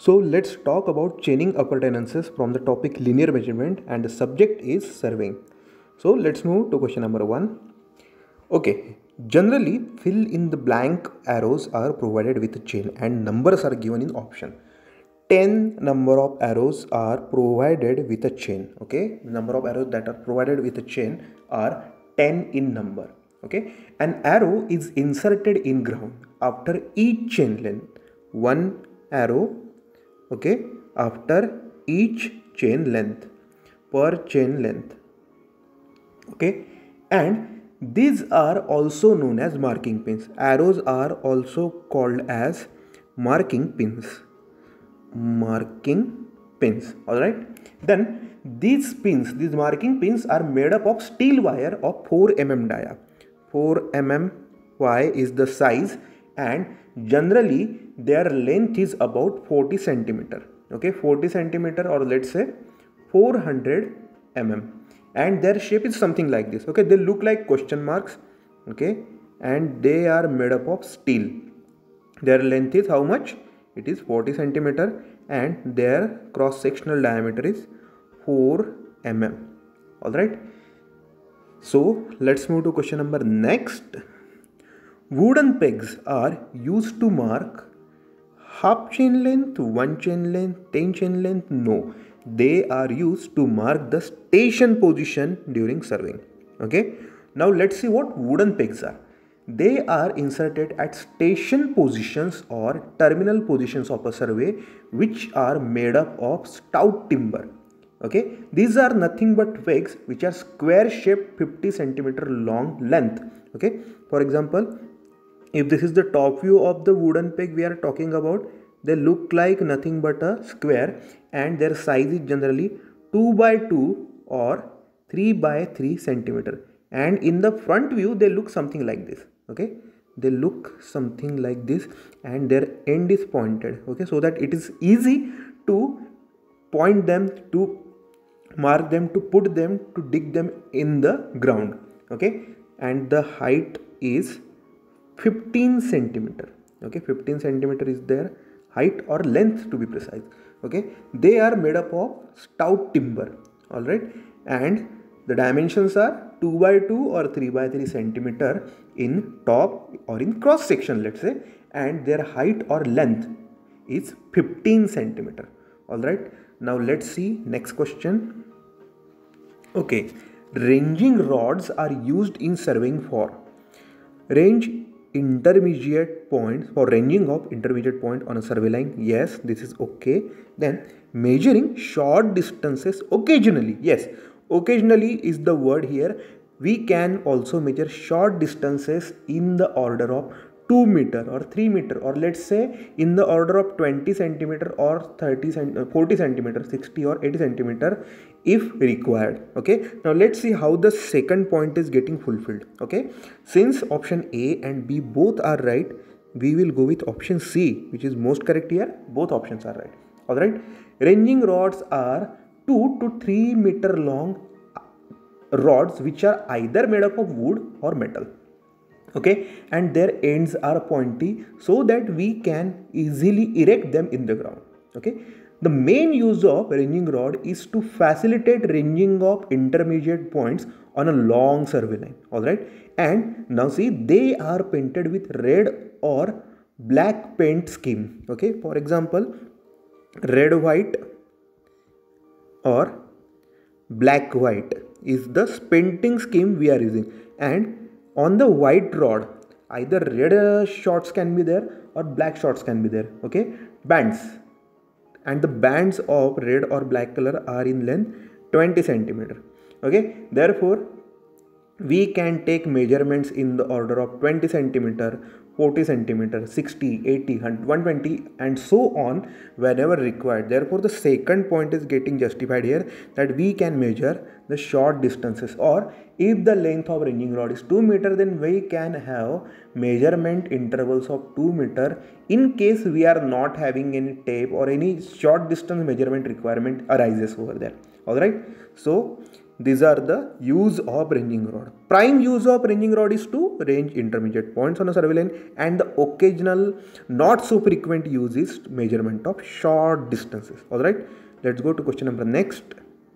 So let's talk about chaining appurtenances from the topic linear measurement, and the subject is surveying. So let's move to question number 1. Okay, generally fill in the blank arrows are provided with a chain and numbers are given in option. 10 number of arrows are provided with a chain. Okay, the number of arrows that are provided with a chain are 10 in number. Okay, an arrow is inserted in ground after each chain length. One arrow, okay, after each chain length, per chain length. Okay, and these are also known as marking pins. Arrows are also called as marking pins. Marking pins. All right, then these marking pins are made up of steel wire of 4 mm dia. 4 mm Y is the size, and generally their length is about 40 centimeter. Okay, 40 centimeter, or let's say 400 mm, and their shape is something like this. Okay, they look like question marks. Okay, and they are made up of steel. Their length is how much? It is 40 centimeter, and their cross sectional diameter is 4 mm. All right, so let's move to question number next. Wooden pegs are used to mark half chain length, 1 chain length, 10 chain length. No, they are used to mark the station position during surveying. Okay, now let's see what wooden pegs are. They are inserted at station positions or terminal positions of a survey, which are made up of stout timber. Okay, these are nothing but pegs which are square shaped, 50 centimeter long length. Okay, for example, if this is the top view of the wooden peg we are talking about, they look like nothing but a square, and their size is generally 2 by 2 or 3 by 3 centimeter. And in the front view they look something like this. Okay, they look something like this, and their end is pointed. Okay, so that it is easy to point them, to mark them, to put them, to dig them in the ground. Okay, and the height is 15 centimeter. Okay, 15 centimeter is their height, or length to be precise. Okay, they are made up of stout timber. All right, and the dimensions are 2 by 2 or 3 by 3 centimeter in top or in cross section, let's say, and their height or length is 15 centimeter. All right, now let's see next question. Okay, ranging rods are used in surveying for range intermediate points, for ranging of intermediate point on a survey line. Yes, this is okay. Then measuring short distances occasionally. Yes, occasionally is the word here. We can also measure short distances in the order of 2 meter or 3 meter, or let's say in the order of 20 centimeter or 40 centimeter, 60 or 80 centimeter if required. Okay, now let's see how the second point is getting fulfilled. Okay, since option A and B both are right, we will go with option C, which is most correct here. Both options are right. All right, ranging rods are 2 to 3 meter long rods which are either made up of wood or metal. Okay, and their ends are pointy so that we can easily erect them in the ground. Okay, the main use of ranging rod is to facilitate ranging of intermediate points on a long survey line. All right, and now see, they are painted with red or black paint scheme. Okay, for example, red white or black white is the painting scheme we are using, and on the white rod either red shots can be there or black shots can be there. Okay, bands, and the bands of red or black color are in length 20 centimeter. Okay, therefore we can take measurements in the order of 20 centimeter, 40 centimeter, 60, 80, 120 and so on whenever required. Therefore the second point is getting justified here, that we can measure the short distances, or if the length of ranging rod is 2 meter, then we can have measurement intervals of 2 meter in case we are not having any tape or any short distance measurement requirement arises over there. All right, so these are the use of ranging rod. Prime use of ranging rod is to range intermediate points on a survey line, and the occasional not so frequent use is measurement of short distances. Alright, let's go to question number next.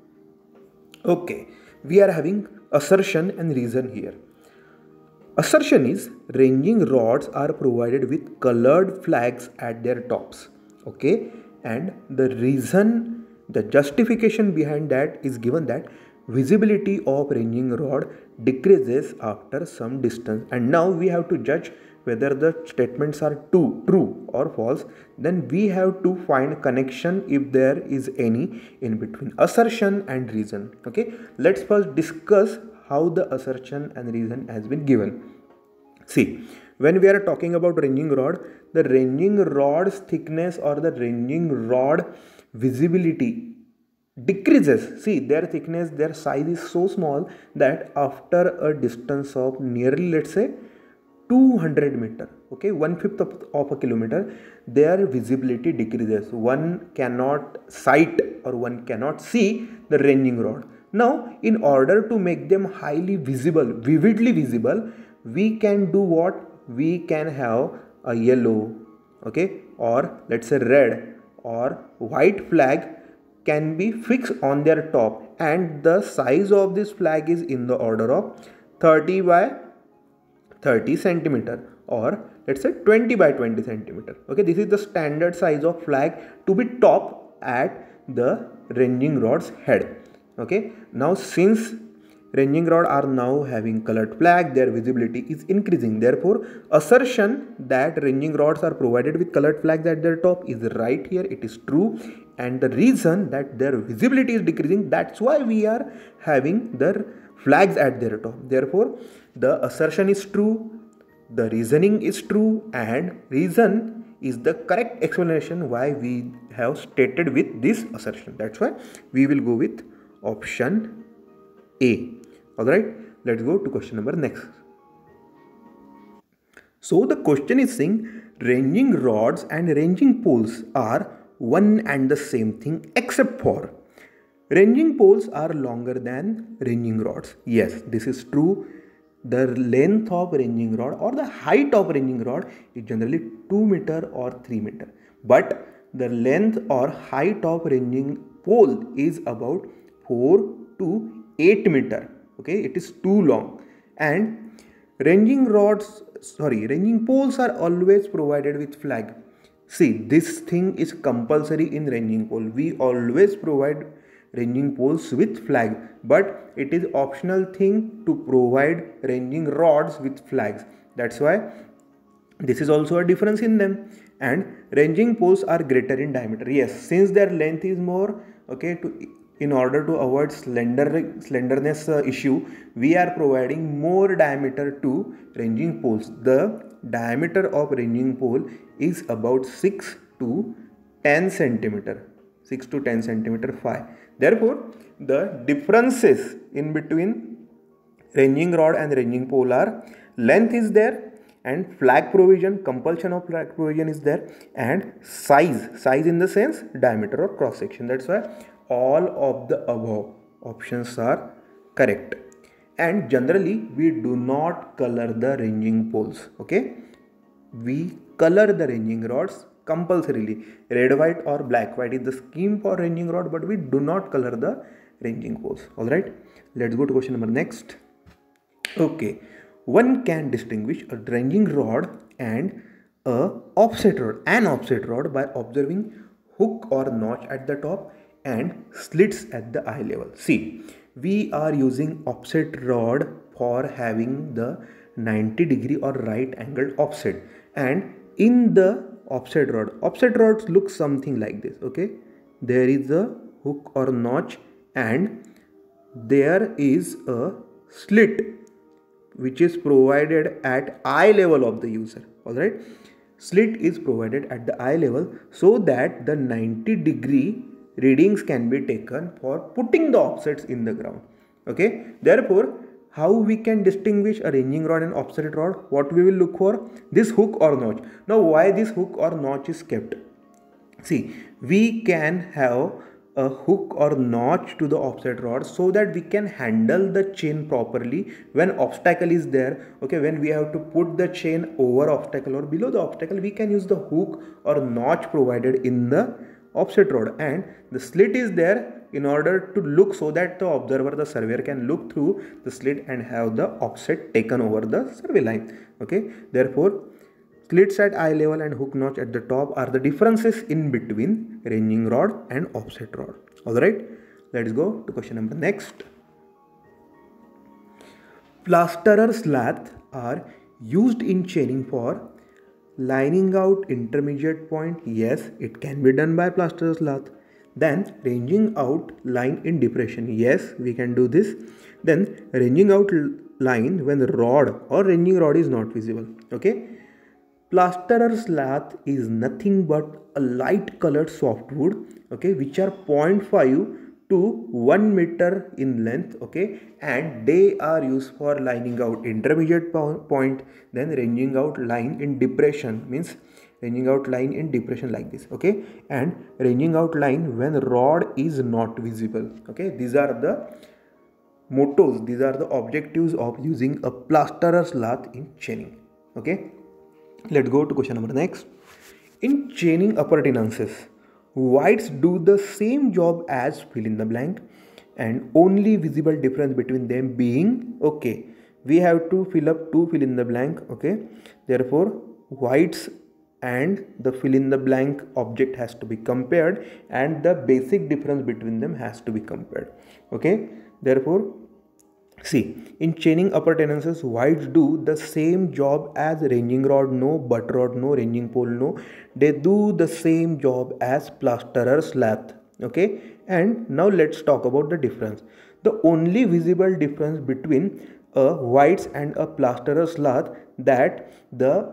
Okay, we are having assertion and reason here. Assertion is ranging rods are provided with colored flags at their tops. Okay, and the reason, the justification behind that is given that visibility of ranging rod decreases after some distance, and now we have to judge whether the statements are true or false. Then we have to find connection if there is any in between assertion and reason. Okay, let's first discuss how the assertion and reason has been given. See, when we are talking about ranging rod, the ranging rod's thickness or the ranging rod visibility decreases. See, their thickness, their size is so small that after a distance of nearly, let's say, 200 meter, okay, 1/5 of a kilometer, their visibility decreases. One cannot sight or one cannot see the ranging rod. Now, in order to make them highly visible, vividly visible, we can do what? We can have a yellow, okay, or let's say red or white flag can be fixed on their top, and the size of this flag is in the order of 30 by 30 centimeter, or let's say 20 by 20 centimeter. Okay, this is the standard size of flag to be top at the ranging rod's head. Okay, now since ranging rod are now having colored flag, their visibility is increasing. Therefore, assertion that ranging rods are provided with colored flags at their top is right here. It is true. And the reason that their visibility is decreasing, that's why we are having their flags at their top. Therefore, the assertion is true, the reasoning is true, and reason is the correct explanation why we have stated with this assertion. That's why we will go with option A. Alright, let's go to question number next. So the question is saying ranging rods and ranging poles are one and the same thing except for ranging poles are longer than ranging rods. Yes, this is true. The length of ranging rod or the height of ranging rod is generally 2 meter or 3 meter. But the length or height of ranging pole is about 4 to 8 meter. Okay, it is too long. And ranging poles are always provided with flag. See, this thing is compulsory in ranging pole. We always provide ranging poles with flag, but it is optional thing to provide ranging rods with flags. That's why this is also a difference in them. And ranging poles are greater in diameter. Yes, since their length is more, okay, in order to avoid slenderness issue, we are providing more diameter to ranging poles. The diameter of ranging pole is about 6 to 10 centimeter. 6 to 10 centimeter 5. Therefore, the differences in between ranging rod and ranging pole are length is there, and flag provision, compulsion of flag provision is there, and size in the sense diameter or cross section. That's why all of the above options are correct. And generally we do not color the ranging poles. Okay, we color the ranging rods compulsorily. Red white or black white is the scheme for ranging rod, but we do not color the ranging poles. Alright, let's go to question number next. Okay, one can distinguish a ranging rod and an offset rod by observing hook or notch at the top and slits at the eye level. See, we are using offset rod for having the 90-degree or right angled offset, and in the offset rods look something like this. Okay, there is a hook or notch and there is a slit which is provided at eye level of the user. Alright, slit is provided at the eye level so that the 90-degree readings can be taken for putting the offsets in the ground. Okay, therefore how we can distinguish a ranging rod and offset rod? What we will look for? This hook or notch. Now why this hook or notch is kept? See, we can have a hook or notch to the offset rod so that we can handle the chain properly when obstacle is there. Okay, when we have to put the chain over obstacle or below the obstacle, we can use the hook or notch provided in the offset rod, and the slit is there in order to look so that the observer, the surveyor, can look through the slit and have the offset taken over the survey line. Okay, therefore slits at eye level and hook notch at the top are the differences in between ranging rod and offset rod. Alright, let's go to question number next. Plasterer's lath are used in chaining for lining out intermediate point. Yes, it can be done by plasterer's lath. Then ranging out line in depression. Yes, we can do this. Then ranging out line when the rod or ranging rod is not visible. Okay. Plasterer's lath is nothing but a light colored softwood, okay, which are 0.5 to 1 meter in length, okay, and they are used for lining out intermediate point, then ranging out line in depression, means ranging out line in depression like this, okay, and ranging out line when rod is not visible. Okay, these are the mottos, these are the objectives of using a plasterer's lath in chaining. Okay, let's go to question number next. In chaining appurtenances, whites do the same job as fill in the blank, and only visible difference between them being, okay, we have to fill up two fill in the blank, okay, therefore whites and the fill in the blank object has to be compared and the basic difference between them has to be compared. Okay, therefore see, in chaining appurtenances, whites do the same job as ranging rod no, butt rod no, ranging pole no. They do the same job as plasterer's lath. Okay, and now let's talk about the difference. The only visible difference between a whites and a plasterer's lath that the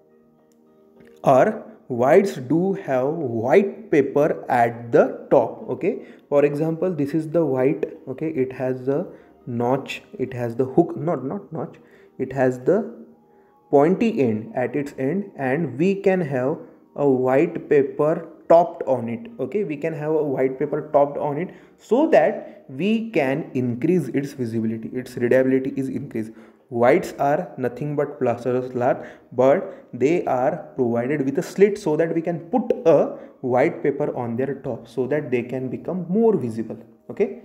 are whites do have white paper at the top. Okay, for example, this is the white. Okay, it has the notch, it has the hook, not notch, it has the pointy end at its end, and we can have a white paper topped on it. Okay, we can have a white paper topped on it so that we can increase its visibility, its readability is increased. Whites are nothing but plasterer's lath, but they are provided with a slit so that we can put a white paper on their top so that they can become more visible. Okay,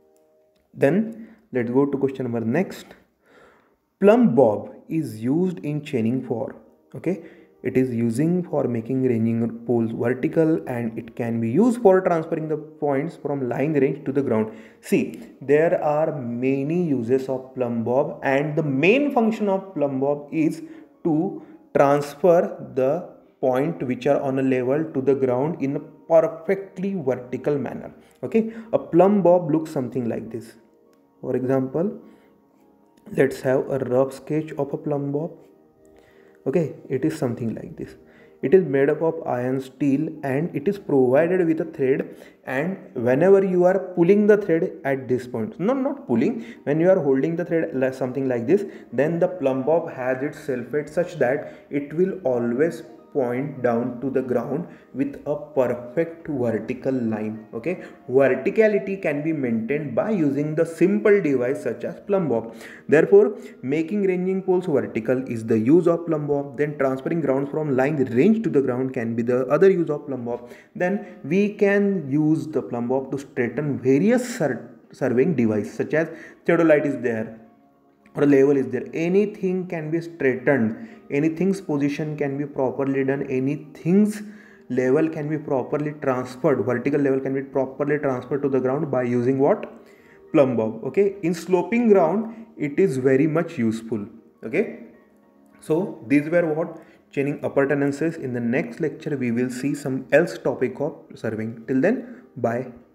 then let's go to question number next. Plumb bob is used in chaining for, okay, it is using for making ranging poles vertical, and it can be used for transferring the points from line range to the ground. See, there are many uses of plumb bob, and the main function of plumb bob is to transfer the point which are on a level to the ground in a perfectly vertical manner. Okay, a plumb bob looks something like this. For example, let's have a rough sketch of a plumb bob. Okay, it is something like this. It is made up of iron steel and it is provided with a thread, and whenever you are pulling the thread at this point, not pulling, when you are holding the thread something like this, then the plumb bob has its self weight such that it will always point down to the ground with a perfect vertical line. Okay, verticality can be maintained by using the simple device such as plumb bob. Therefore, making ranging poles vertical is the use of plumb bob. Then transferring grounds from line range to the ground can be the other use of plumb bob. Then we can use the plumb bob to straighten various surveying device such as theodolite is there or a level is there. Anything can be straightened, anything's position can be properly done, anything's level can be properly transferred, vertical level can be properly transferred to the ground by using what? Plumb bob. Okay, in sloping ground it is very much useful. Okay, so these were what chaining appurtenances. In the next lecture we will see some else topic of surveying. Till then, bye.